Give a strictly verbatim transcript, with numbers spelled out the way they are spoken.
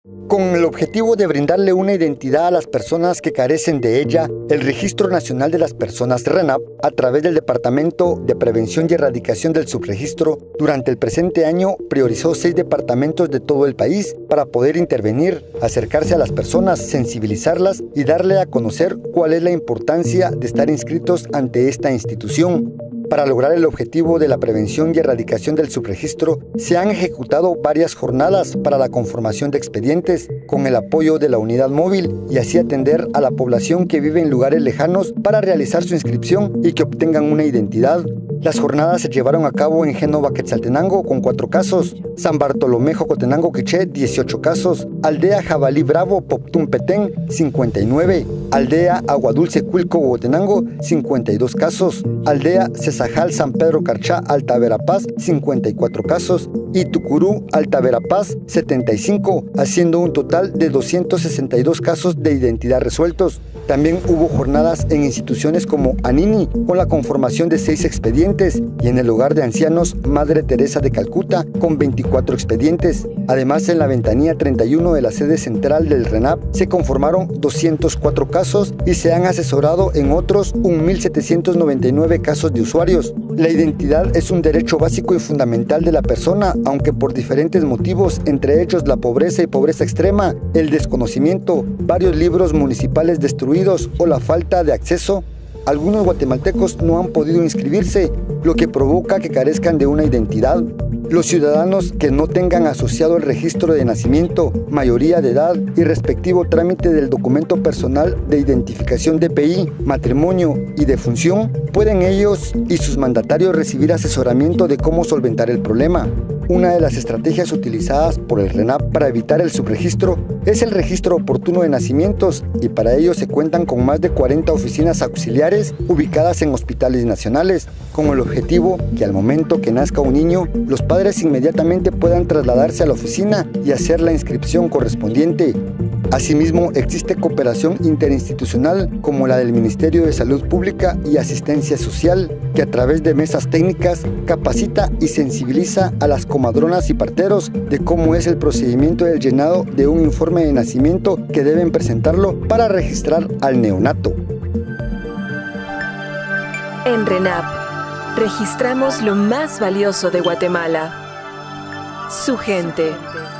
Con el objetivo de brindarle una identidad a las personas que carecen de ella, el Registro Nacional de las Personas RENAP, a través del Departamento de Prevención y Erradicación del Subregistro, durante el presente año priorizó seis departamentos de todo el país para poder intervenir, acercarse a las personas, sensibilizarlas y darle a conocer cuál es la importancia de estar inscritos ante esta institución. Para lograr el objetivo de la prevención y erradicación del subregistro, se han ejecutado varias jornadas para la conformación de expedientes con el apoyo de la unidad móvil y así atender a la población que vive en lugares lejanos para realizar su inscripción y que obtengan una identidad. Las jornadas se llevaron a cabo en Génova, Quetzaltenango, con cuatro casos, San Bartolomé, Jocotenango, Quiché, dieciocho casos, Aldea Jabalí Bravo, Poptún, Petén, cincuenta y nueve, Aldea Aguadulce, Cuilco, Huehuetenango, cincuenta y dos casos, Aldea Cesajal, San Pedro Carchá, Alta Verapaz, cincuenta y cuatro casos, y Tucurú, Alta Verapaz, setenta y cinco, haciendo un total de doscientos sesenta y dos casos de identidad resueltos. También hubo jornadas en instituciones como Anini, con la conformación de seis expedientes, y en el hogar de ancianos Madre Teresa de Calcuta, con veinticuatro expedientes. Además, en la ventanilla treinta y uno de la sede central del RENAP se conformaron doscientos cuatro casos y se han asesorado en otros mil setecientos noventa y nueve casos de usuarios. La identidad es un derecho básico y fundamental de la persona, aunque por diferentes motivos, entre ellos la pobreza y pobreza extrema, el desconocimiento, varios libros municipales destruidos o la falta de acceso, algunos guatemaltecos no han podido inscribirse, lo que provoca que carezcan de una identidad. Los ciudadanos que no tengan asociado el registro de nacimiento, mayoría de edad y respectivo trámite del documento personal de identificación D P I, matrimonio y defunción, pueden ellos y sus mandatarios recibir asesoramiento de cómo solventar el problema. Una de las estrategias utilizadas por el RENAP para evitar el subregistro es el registro oportuno de nacimientos, y para ello se cuentan con más de cuarenta oficinas auxiliares ubicadas en hospitales nacionales, con el objetivo que al momento que nazca un niño, los padres inmediatamente puedan trasladarse a la oficina y hacer la inscripción correspondiente. Asimismo, existe cooperación interinstitucional como la del Ministerio de Salud Pública y Asistencia Social, que a través de mesas técnicas capacita y sensibiliza a las comadronas y parteros de cómo es el procedimiento del llenado de un informe de nacimiento que deben presentarlo para registrar al neonato. En RENAP, registramos lo más valioso de Guatemala, su gente.